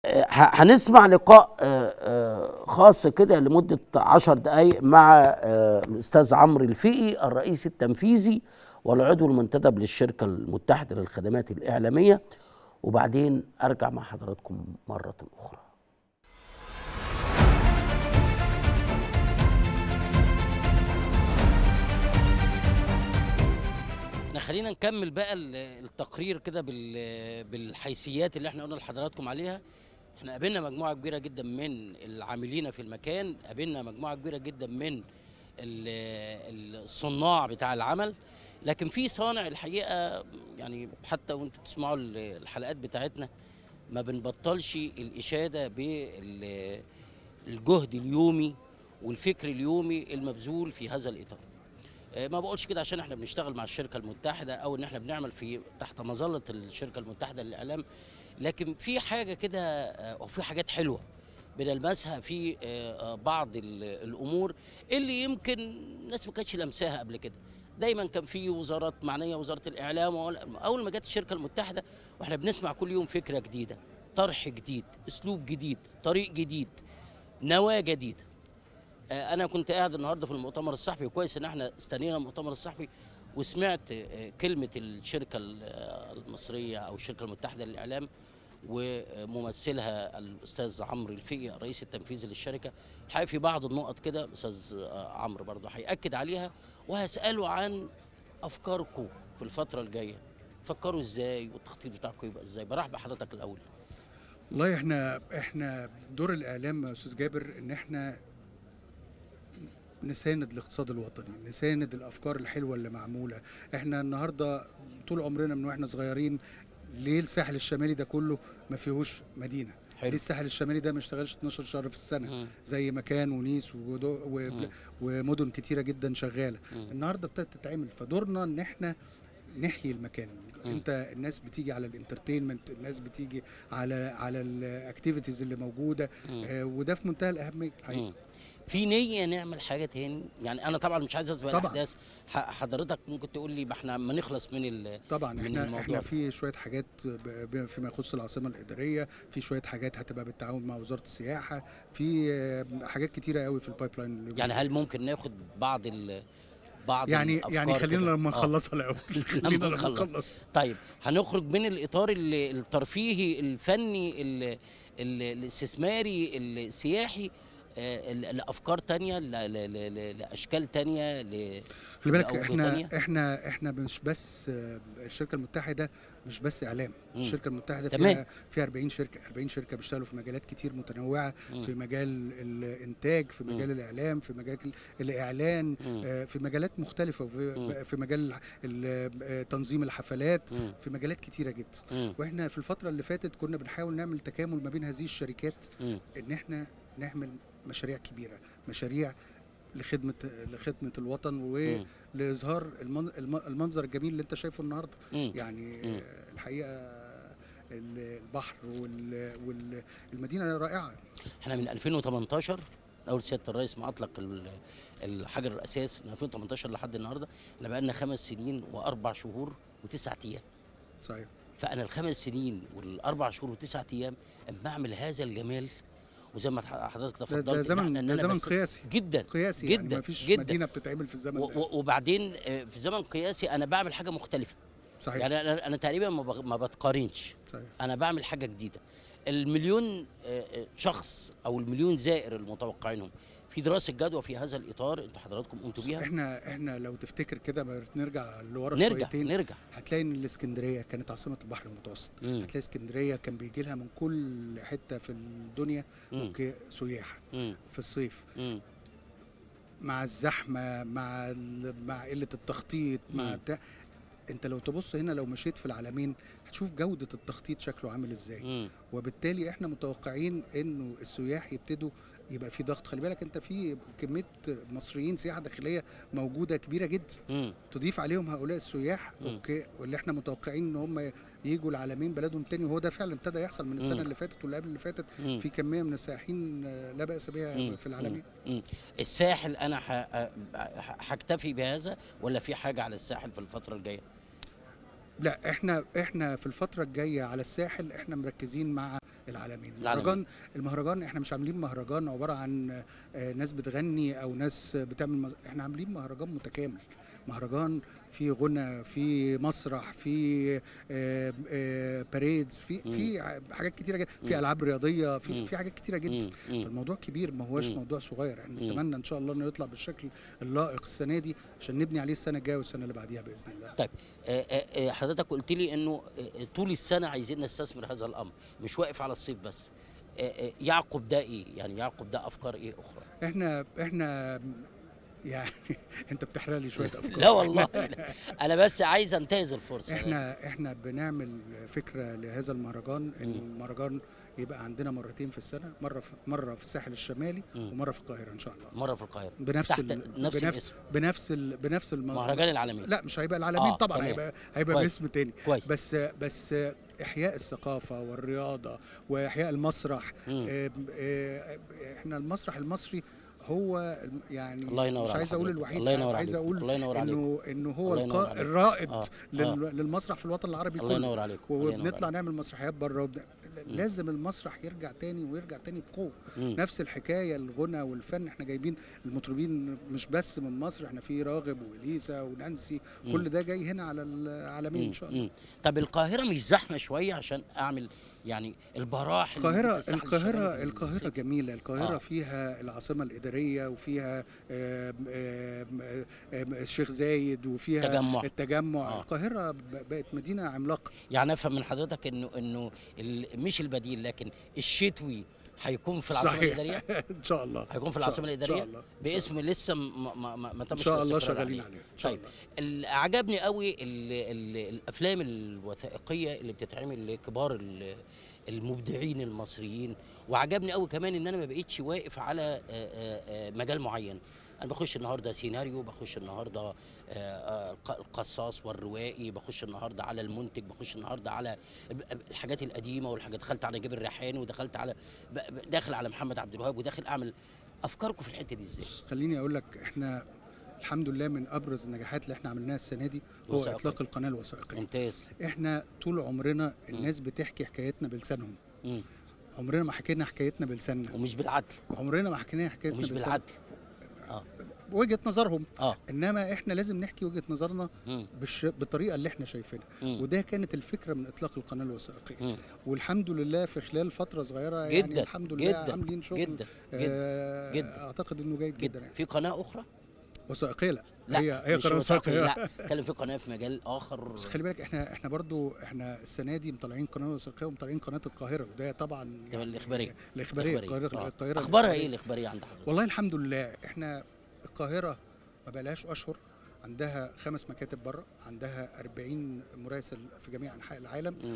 هنسمع لقاء خاص كده لمدة 10 دقايق مع الأستاذ عمرو الفقي الرئيس التنفيذي والعضو المنتدب للشركة المتحدة للخدمات الإعلامية، وبعدين أرجع مع حضراتكم مرة أخرى. خلينا نكمل بقى التقرير كده بالحيثيات اللي احنا قلنا لحضراتكم عليها. احنا قابلنا مجموعه كبيره جدا من العاملين في المكان، قابلنا مجموعه كبيره جدا من الصناع بتاع العمل، لكن في صانع الحقيقه يعني حتى وانتوا بتسمعوا الحلقات بتاعتنا ما بنبطلش الاشاده بالجهد اليومي والفكر اليومي المبذول في هذا الاطار. ما بقولش كده عشان احنا بنشتغل مع الشركه المتحده او ان احنا بنعمل في تحت مظله الشركه المتحده للاعلام، لكن في حاجه كده او في حاجات حلوه بنلمسها في بعض الامور اللي يمكن الناس ما كانتش لمساها قبل كده. دايما كان في وزارات معنيه، وزاره الاعلام، اول ما جت الشركه المتحده واحنا بنسمع كل يوم فكره جديده، طرح جديد، اسلوب جديد، طريق جديد، نواه جديده. انا كنت قاعد النهارده في المؤتمر الصحفي، وكويس ان احنا استنينا المؤتمر الصحفي وسمعت كلمه الشركه المصريه او الشركه المتحده للاعلام وممثلها الاستاذ عمرو الفقي الرئيس التنفيذي للشركه. الحقيقه في بعض النقط كده الاستاذ عمرو برضه هياكد عليها، وهساله عن افكاركم في الفتره الجايه. فكروا ازاي والتخطيط بتاعكم يبقى ازاي؟ برحب بحضرتك الاول. والله احنا دور الاعلام يا استاذ جابر ان احنا نساند الاقتصاد الوطني، نساند الافكار الحلوه اللي معموله. احنا النهارده طول عمرنا من واحنا صغيرين، ليه الساحل الشمالي ده كله ما فيهوش مدينه؟ حلو. ليه الساحل الشمالي ده ما اشتغلش 12 شهر في السنه زي ما كان ونيس ومدن كتيره جدا شغاله؟ النهارده ابتدت تتعمل، فدورنا ان احنا نحيي المكان. انت الناس بتيجي على الانترتينمنت، الناس بتيجي على الاكتيفيتيز اللي موجوده، وده في منتهى الاهميه الحقيقه. في نية نعمل حاجة تاني؟ يعني أنا طبعا مش عايز أسبق الأحداث، حضرتك ممكن تقول لي ما احنا ما نخلص من طبعا من احنا في شوية حاجات فيما يخص العاصمة الإدارية، في شوية حاجات هتبقى بالتعاون مع وزارة السياحة، في حاجات كتيرة قوي في البايب لاين. يعني هل ممكن ناخد بعض يعني خلينا لما نخلصها الأول. لما نخلص. طيب هنخرج من الإطار الترفيهي الفني الاستثماري السياحي لافكار تانية، لاشكال تانية، خلي بالك احنا مش بس الشركه المتحده مش بس اعلام. الشركه المتحده فيها 40 شركه بيشتغلوا في مجالات كتير متنوعه، في مجال الانتاج، في مجال الاعلام، في مجال الاعلان، في مجالات مختلفه، في مجال تنظيم الحفلات، في مجالات كتيره جدا. واحنا في الفتره اللي فاتت كنا بنحاول نعمل تكامل ما بين هذه الشركات، ان احنا نعمل مشاريع كبيره، مشاريع لخدمه الوطن ولاظهار المنظر الجميل اللي انت شايفه النهارده. يعني الحقيقه البحر والمدينه رائعه. احنا من 2018 اول سياده الرئيس ما اطلق الحجر الاساس، من 2018 لحد النهارده احنا بقى لنا 5 سنين و4 شهور و9 ايام. صحيح. فانا ال5 سنين وال4 شهور و9 ايام اما اعمل هذا الجمال، وزي ما حضرتك تفضلت ده زمن قياسي جدا قياسي، جدا يعني ما فيش مدينه بتتعمل في الزمن ده. وبعدين في زمن قياسي انا بعمل حاجه مختلفه. صحيح. يعني انا تقريبا ما بتقارنش. صحيح. انا بعمل حاجه جديده. المليون شخص او المليون زائر المتوقعينهم في دراسه جدوى في هذا الاطار انتوا حضراتكم قمتوا بيها. احنا لو تفتكر كده نرجع لورا شويتين، نرجع هتلاقي ان الاسكندريه كانت عاصمه البحر المتوسط. هتلاقي اسكندريه كان بيجي لها من كل حته في الدنيا سياح في الصيف. مع الزحمه، مع قله التخطيط، مع بتاع. انت لو تبص هنا، لو مشيت في العلمين هتشوف جوده التخطيط شكله عامل ازاي. وبالتالي احنا متوقعين انه السياح يبتدوا يبقى في ضغط. خلي بالك انت في كميه مصريين سياحه داخليه موجوده كبيره جدا، تضيف عليهم هؤلاء السياح اوكي، واللي احنا متوقعين ان هم يجوا العالمين بلدهم تاني، وهو ده فعلا ابتدى يحصل من السنه اللي فاتت واللي قبل اللي فاتت. في كميه من السائحين لا باس بها في العالمين. الساحل انا هكتفي بهذا ولا في حاجه على الساحل في الفتره الجايه؟ لا احنا في الفتره الجايه على الساحل احنا مركزين مع العالمين. المهرجان احنا مش عاملين مهرجان عباره عن ناس بتغني او ناس بتعمل احنا عاملين مهرجان متكامل، مهرجان في غنى، في مسرح، في باريدز، في حاجات كتيره جدا، في العاب رياضيه، في حاجات كتيره جدا. الموضوع كبير، ما هوش موضوع صغير. احنا نتمنى ان شاء الله انه يطلع بالشكل اللائق السنه دي عشان نبني عليه السنه الجايه والسنه اللي بعديها باذن الله. طيب حضرتك قلت لي انه طول السنه عايزين نستثمر هذا الامر، مش واقف على الصيف بس. يعقب ده ايه؟ يعني يعقب ده افكار ايه اخرى؟ احنا يعني انت بتحرق لي شويه افكار. لا والله انا بس عايز انتهز الفرصه. احنا بنعمل فكره لهذا المهرجان، انه المهرجان يبقى عندنا مرتين في السنه، مره في الساحل الشمالي ومره في القاهره ان شاء الله. مره في القاهره بنفس المهرجان العالمي. لا مش هيبقى العالمين طبعا، هيبقى باسم تاني. بس احياء الثقافه والرياضه واحياء المسرح. احنا المسرح المصري هو يعني مش عايز اقول الوحيد، عايز اقول انه هو الرائد للمسرح في الوطن العربي كله. الله ينور عليك. وبنطلع نعمل مسرحيات بره. لازم المسرح يرجع تاني ويرجع تاني بقوه. نفس الحكايه الغنى والفن، احنا جايبين المطربين مش بس من مصر، احنا في راغب واليسا ونانسي، كل ده جاي هنا على العالمين ان شاء الله. طب القاهره مش زحمه شويه عشان اعمل يعني البراح؟ القاهره جميله. القاهره فيها العاصمه الاداريه، وفيها الشيخ زايد، وفيها التجمع. القاهره بقت مدينه عملاقه. يعني افهم من حضرتك انه مش البديل لكن الشتوي هيكون في العاصمه الاداريه ان شاء الله. هيكون في العاصمه الاداريه باسم لسه ما تمش ان شاء الله شغالين عليه. طيب عجبني قوي الافلام الوثائقيه اللي بتتعمل لكبار المبدعين المصريين، وعجبني قوي كمان ان انا ما بقيتش واقف على مجال معين. انا بخش النهارده سيناريو، بخش النهارده القصاص والروائي، بخش النهارده على المنتج، بخش النهارده على الحاجات القديمه والحاجات، دخلت على نجيب الريحاني ودخلت على داخل على محمد عبد الوهاب وداخل اعمل. افكاركم في الحته دي ازاي؟ خليني اقول لك، احنا الحمد لله من ابرز النجاحات اللي احنا عملناها السنه دي هو اطلاق القناه الوثائقيه. ممتاز. احنا طول عمرنا الناس بتحكي حكايتنا بلسانهم. عمرنا ما حكينا حكايتنا بلساننا، ومش بالعدل. عمرنا ما حكينا حكايتنا ومش بالعدل. وجهه نظرهم. انما احنا لازم نحكي وجهه نظرنا بالطريقه اللي احنا شايفينها. وده كانت الفكره من اطلاق القناه الوثائقيه. والحمد لله في خلال فتره صغيره جداً يعني الحمد لله عاملين شغل جدا اعتقد انه جيد جدا. في قناه اخرى وثائقيه؟ لا هي قناه وثائقيه. لا اتكلم في قناه في مجال اخر. بس خلي بالك، احنا برضو السنه دي مطلعين قناه وثائقيه ومطلعين قناه القاهره، وده طبعا يعني الاخباريه. القاهره اخبارها ايه الاخباريه عند حضرتك؟ والله الحمد لله. احنا القاهره ما بقالهاش اشهر عندها 5 مكاتب بره، عندها 40 مراسل في جميع انحاء العالم.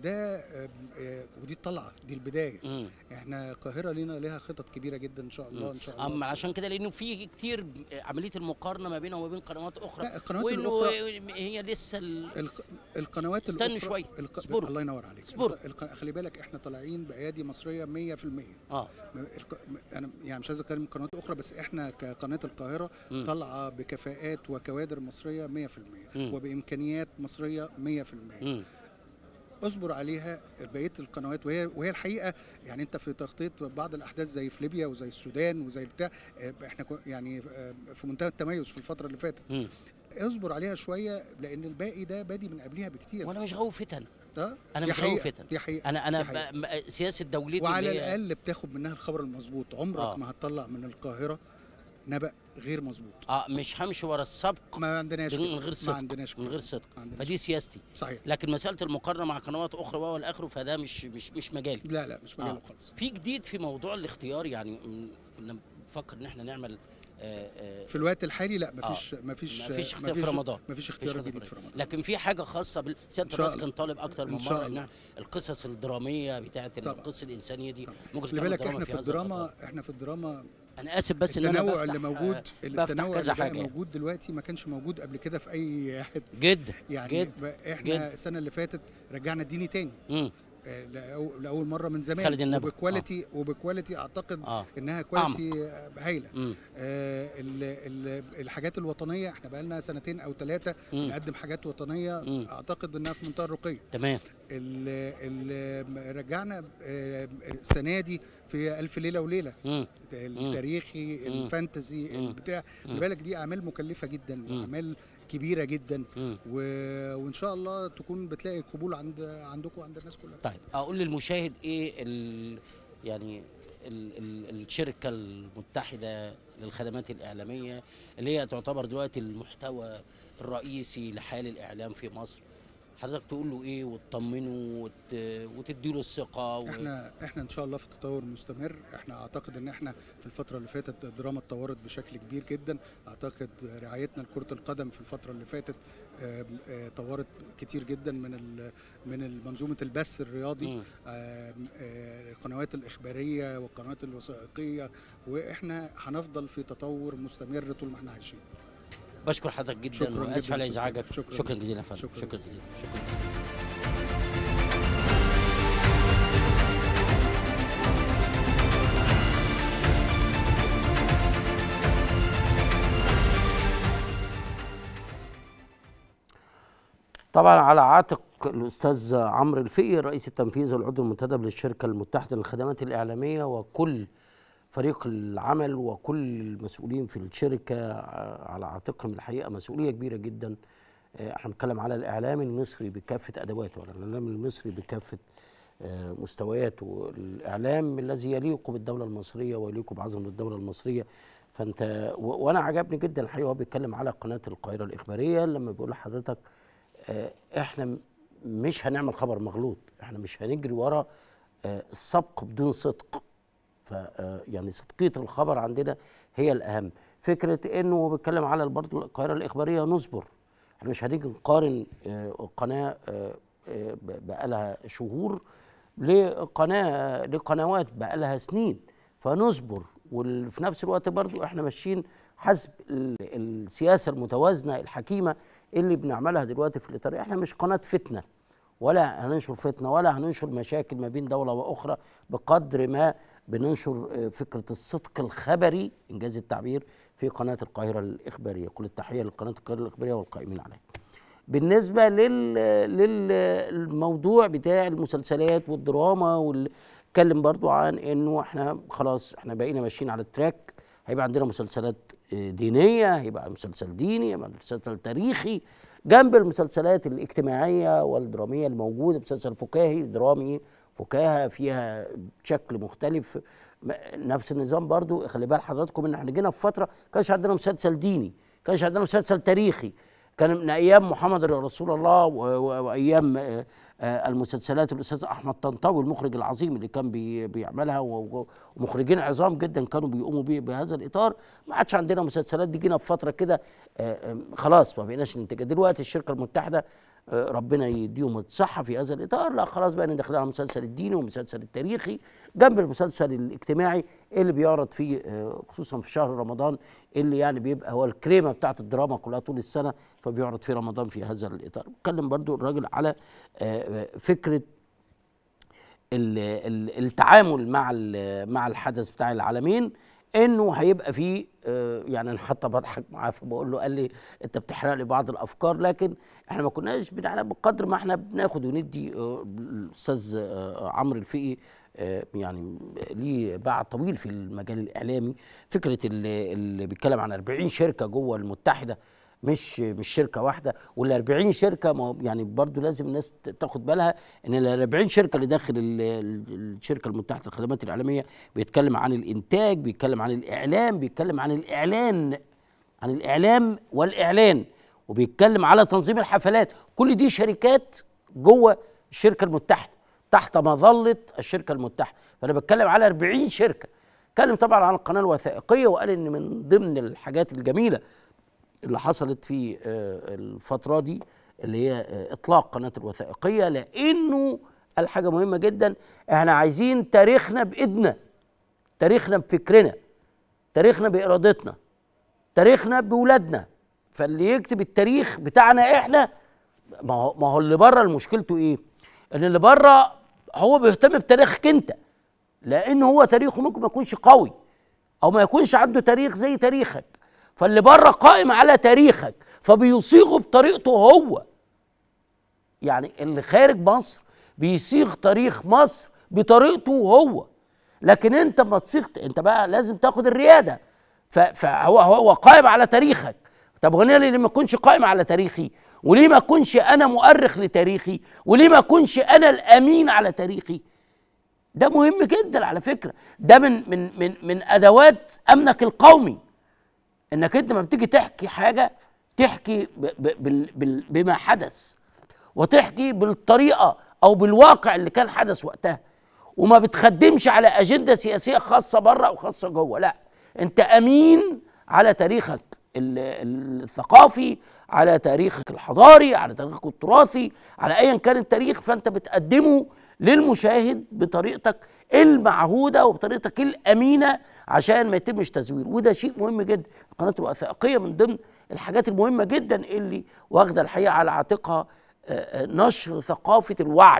ودي طلعه، دي البدايه. احنا القاهره ليها خطط كبيره جدا ان شاء الله. ان شاء الله. اما عشان كده لانه في كتير عمليه المقارنه ما بينها وما بين قنوات اخرى. لا القنوات الاخرى هي لسه القنوات استنوا الاخرى شويه. الله ينور عليك. خلي بالك احنا طالعين بايادي مصريه 100%. انا يعني مش عايز اتكلم من قنوات اخرى، بس احنا كقناه القاهره طالعه بكفاءات وكوادر مصريه 100% وبامكانيات مصريه 100%. اصبر عليها بقيه القنوات. وهي الحقيقه يعني انت في تغطيه بعض الاحداث زي في ليبيا وزي السودان وزي بتاع، احنا يعني في منتهى التميز في الفتره اللي فاتت. اصبر عليها شويه لان الباقي ده بادي من قبلها بكتير. وانا مش غاوي فتن. انا مش غاوي فتن. دي حقيقه. انا سياسه دولتي وعلى الاقل بتاخد منها الخبر المظبوط. عمرك ما هتطلع من القاهره نبأ غير مظبوط. مش همشي ورا السبق. ما عندناش من غير صدق. من غير صدق. فدي سياستي. صحيح. لكن مساله المقارنه مع قنوات اخرى والى اخره فده مش مجالي. لا مش مجالي خالص. في جديد في موضوع الاختيار، يعني كنا بنفكر ان احنا نعمل في الوقت الحالي لا مفيش اختيار في رمضان. مفيش اختيار جديد في رمضان. لكن في حاجه خاصه سياده الرئيس كان طالب اكتر من مره ان القصص الدراميه بتاعت القصص الانسانيه دي ممكن خلي بالك احنا في الدراما انا اسف بس ان التنوع اللي موجود اللي موجود دلوقتي ما كانش موجود قبل كده في اي حته جدا يعني جدا. احنا السنه اللي فاتت رجعنا الديني تاني. لاول مره من زمان، وبكواليتي اعتقد انها كواليتي هايله. الحاجات الوطنيه احنا بقى لنا 2 أو 3 سنين بنقدم حاجات وطنيه اعتقد انها في منتهى الرقي. تمام. رجعنا السنه دي في ألف ليله وليله التاريخي الفانتزي البتاع، خلي بالك دي اعمال مكلفه جدا واعمال كبيره جدا، وان شاء الله تكون بتلاقي قبول عندكم وعند الناس كلها. طيب اقول للمشاهد ايه يعني الشركه المتحده للخدمات الاعلاميه اللي هي تعتبر دلوقتي المحتوى الرئيسي لحال الاعلام في مصر، حضرتك تقول له ايه وتطمنه وتدي له الثقه احنا ان شاء الله في تطور مستمر. احنا اعتقد ان احنا في الفتره اللي فاتت الدراما اتطورت بشكل كبير جدا. اعتقد رعايتنا لكره القدم في الفتره اللي فاتت طورت كتير جدا من منظومه البث الرياضي، القنوات الاخباريه والقنوات الوثائقيه، واحنا هنفضل في تطور مستمر طول ما احنا عايشين. بشكر حضرتك جدا واسف على ازعاجك. شكرا جزيلا يا فندم. شكرا جزيلا. طبعا على عاتق الاستاذ عمرو الفقي الرئيس التنفيذي والعضو المنتدب للشركه المتحده للخدمات الاعلاميه وكل فريق العمل وكل المسؤولين في الشركه، على عاتقهم الحقيقه مسؤوليه كبيره جدا. احنا بنتكلم على الاعلام المصري بكافه ادواته، على الاعلام المصري بكافه مستوياته، والاعلام الذي يليق بالدوله المصريه ويليق بعظمه الدوله المصريه. فانت وانا عجبني جدا الحقيقه وهو بيتكلم على قناه القاهره الاخباريه لما بيقول لحضرتك احنا مش هنعمل خبر مغلوط، احنا مش هنجري ورا السبق بدون صدق. يعني صدقيه الخبر عندنا هي الاهم. فكره انه بيتكلم على برضه القاهره الاخباريه نصبر، احنا مش هنيجي نقارن قناه بقى لها شهور لقنوات بقى لها سنين، فنصبر. وفي نفس الوقت برضه احنا ماشيين حسب السياسه المتوازنه الحكيمه اللي بنعملها دلوقتي في الاطار. احنا مش قناه فتنه ولا هننشر فتنه ولا هننشر مشاكل ما بين دوله واخرى، بقدر ما بننشر فكره الصدق الخبري انجاز التعبير في قناه القاهره الاخباريه. كل التحيه لقناه القاهره الاخباريه والقائمين عليها. بالنسبه للموضوع بتاع المسلسلات والدراما اتكلم برضو عن انه احنا خلاص احنا بقينا ماشيين على التراك، هيبقى عندنا مسلسلات دينيه، هيبقى مسلسل ديني، هيبقى مسلسل تاريخي جنب المسلسلات الاجتماعيه والدراميه الموجوده، مسلسل فكاهي درامي فكاهه فيها شكل مختلف. نفس النظام برضو. خلي بال حضراتكم ان احنا جينا في فتره كانش عندنا مسلسل ديني، كانش عندنا مسلسل تاريخي، كان من ايام محمد رسول الله وايام المسلسلات الاستاذ احمد طنطاوي المخرج العظيم اللي كان بيعملها، ومخرجين عظام جدا كانوا بيقوموا بهذا الاطار. ما عادش عندنا مسلسلات دي، جينا في فتره كده خلاص ما بقيناش ننتج. دلوقتي الشركه المتحده ربنا يديهم الصحه في هذا الاطار، لا خلاص بقى ندخل على المسلسل الديني والمسلسل التاريخي جنب المسلسل الاجتماعي اللي بيعرض فيه خصوصا في شهر رمضان، اللي يعني بيبقى هو الكريمه بتاعت الدراما كلها طول السنه، فبيعرض في رمضان في هذا الاطار. بتكلم برضو الراجل على فكره التعامل مع الحدث بتاع العالمين، انه هيبقى فيه يعني انا حتى بضحك معاه فبقول له، قال لي انت بتحرق لي بعض الافكار، لكن احنا ما كناش بنعرف بقدر ما احنا بناخد وندي. الاستاذ عمرو الفقي يعني ليه باع طويل في المجال الاعلامي. فكره اللي بيتكلم عن 40 شركه جوه المتحده، مش شركه واحده، وال 40 شركه يعني برضو لازم الناس تاخد بالها ان ال 40 شركه اللي داخل الشركه المتحده للخدمات الاعلاميه بيتكلم عن الانتاج، بيتكلم عن الاعلام، بيتكلم عن الاعلام والاعلان، وبيتكلم على تنظيم الحفلات. كل دي شركات جوه الشركه المتحده تحت مظله الشركه المتحده. فانا بتكلم على 40 شركه. اتكلم طبعا عن القناه الوثائقيه وقال ان من ضمن الحاجات الجميله اللي حصلت في الفترة دي اللي هي إطلاق قناة الوثائقية، لأنه الحاجة مهمة جدا. احنا عايزين تاريخنا بإيدنا، تاريخنا بفكرنا، تاريخنا بإرادتنا، تاريخنا بولادنا. فاللي يكتب التاريخ بتاعنا احنا، ما هو اللي بره مشكلته ايه؟ ان اللي بره هو بيهتم بتاريخك انت، لان هو تاريخه ممكن ما يكونش قوي او ما يكونش عنده تاريخ زي تاريخك، فاللي بره قائم على تاريخك فبيصيغه بطريقته هو. يعني اللي خارج مصر بيصيغ تاريخ مصر بطريقته هو، لكن انت ما تصيغت انت بقى لازم تاخد الرياده، فهو قائم على تاريخك. طب غني ليه ما اكونش قائم على تاريخي؟ وليه ما اكونش انا مؤرخ لتاريخي؟ وليه ما اكونش انا الامين على تاريخي؟ ده مهم جدا على فكره، ده من ادوات امنك القومي، انك انت لما بتيجي تحكي حاجه تحكي بما حدث، وتحكي بالطريقه او بالواقع اللي كان حدث وقتها، وما بتخدمش على اجنده سياسيه خاصه بره او خاصه جوه. لا، انت امين على تاريخك الثقافي، على تاريخك الحضاري، على تاريخك التراثي، على ايا كان التاريخ، فانت بتقدمه للمشاهد بطريقتك المعهوده وبطريقتك الامينه عشان ما يتمش تزوير. وده شيء مهم جدا. القناه الوثائقيه من ضمن الحاجات المهمه جدا اللي واخده الحقيقه على عاتقها نشر ثقافه الوعي،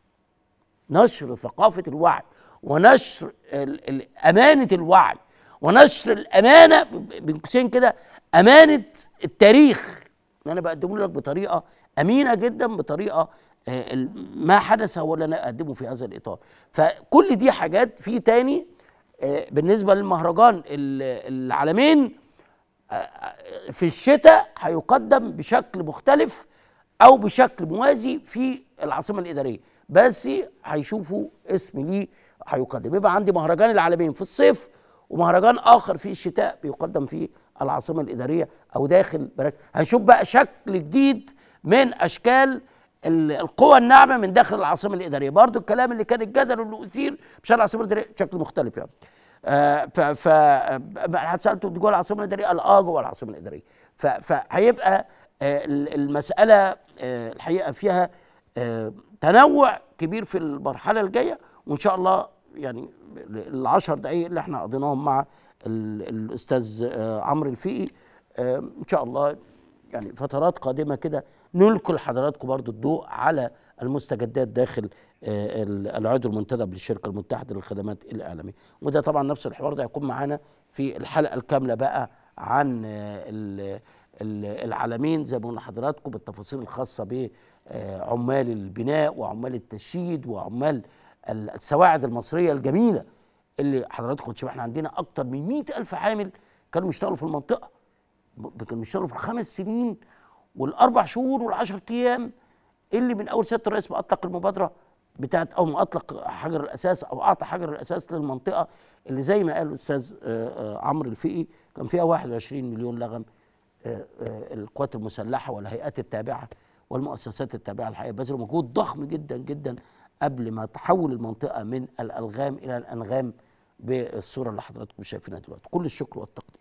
نشر ثقافه الوعي، ونشر امانه الوعي، ونشر الامانه بين قوسين كده، امانه التاريخ، ان انا بقدمه لك بطريقه امينه جدا، بطريقه ما حدث هو اللي انا اقدمه في هذا الاطار. فكل دي حاجات. في تاني بالنسبه للمهرجان العالمين في الشتاء هيقدم بشكل مختلف او بشكل موازي في العاصمه الاداريه، بس هيشوفوا اسم ليه هيقدم. يبقى عندي مهرجان العالمين في الصيف، ومهرجان اخر في الشتاء بيقدم في العاصمه الاداريه او داخل براكز. هنشوف بقى شكل جديد من اشكال القوى الناعمه من داخل العاصمه الاداريه. برضو الكلام اللي كان الجدل واللي اثير بشان العاصمه الاداريه شكل مختلف يعني. حد سالته جوه العاصمه الاداريه؟ قال جوه العاصمه الاداريه. فهيبقى المساله الحقيقه فيها تنوع كبير في المرحله الجايه، وان شاء الله يعني ال10 دقائق اللي احنا قضيناهم مع الاستاذ عمرو الفقي ان شاء الله يعني فترات قادمه كده نلقي لحضراتكم برضو الضوء على المستجدات داخل العضو المنتدب للشركه المتحده للخدمات الاعلاميه. وده طبعا نفس الحوار ده هيكون معانا في الحلقه الكامله بقى عن العالمين زي ما قلنا لحضراتكم، بالتفاصيل الخاصه بعمال البناء وعمال التشييد وعمال السواعد المصريه الجميله اللي حضراتكم تشوفوا. احنا عندنا اكتر من 100,000 عامل كانوا بيشتغلوا في المنطقه، كانوا بيشتغلوا في ال5 سنين وال4 شهور وال10 ايام اللي من اول سياده الرئيس ما اطلق المبادره بتاعت او ما اطلق حجر الاساس او اعطى حجر الاساس للمنطقه اللي زي ما قال الاستاذ عمرو الفقي كان فيها 21 مليون لغم. القوات المسلحه والهيئات التابعه والمؤسسات التابعه الحقيقه بذلوا مجهود ضخم جدا جدا قبل ما تحول المنطقه من الالغام الى الانغام بالصوره اللي حضراتكم شايفينها دلوقتي. كل الشكر والتقدير.